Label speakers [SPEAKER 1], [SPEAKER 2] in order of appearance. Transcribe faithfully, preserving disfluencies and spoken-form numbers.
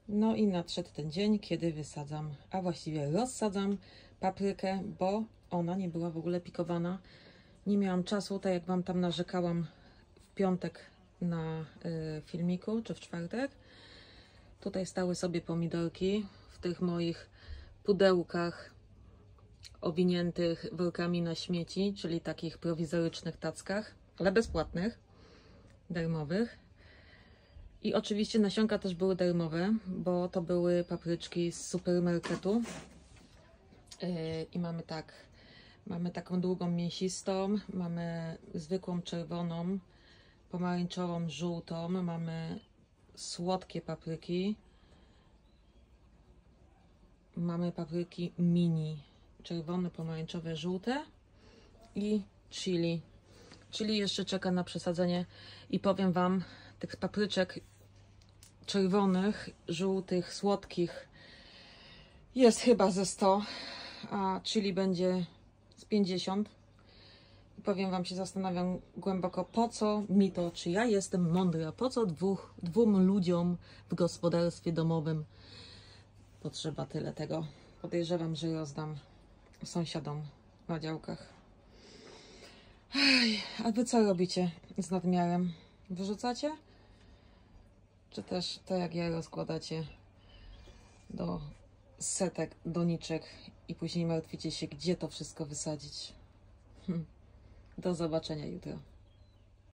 [SPEAKER 1] No i nadszedł ten dzień, kiedy wysadzam, a właściwie rozsadzam paprykę, bo ona nie była w ogóle pikowana. Nie miałam czasu, tak jak Wam tam narzekałam w piątek na y, filmiku, czy w czwartek. Tutaj stały sobie pomidorki w tych moich pudełkach owiniętych workami na śmieci, czyli takich prowizorycznych tackach, ale bezpłatnych, darmowych. I oczywiście nasionka też były darmowe, bo to były papryczki z supermarketu. Yy, I mamy tak, mamy taką długą mięsistą, mamy zwykłą czerwoną, pomarańczową, żółtą, mamy słodkie papryki, mamy papryki mini, czerwone, pomarańczowe, żółte i chili. Chili jeszcze czeka na przesadzenie i powiem Wam, tych papryczek czerwonych, żółtych, słodkich jest chyba ze sto, a chili będzie z pięćdziesiąt. I powiem Wam, się zastanawiam głęboko, po co mi to, czy ja jestem mądra, po co dwóch, dwóm ludziom w gospodarstwie domowym potrzeba tyle tego. Podejrzewam, że rozdam sąsiadom na działkach. Ej, a Wy co robicie z nadmiarem? Wyrzucacie? Czy też tak jak ja rozkładacie do setek, doniczek i później martwicie się, gdzie to wszystko wysadzić? Hm. Do zobaczenia jutro.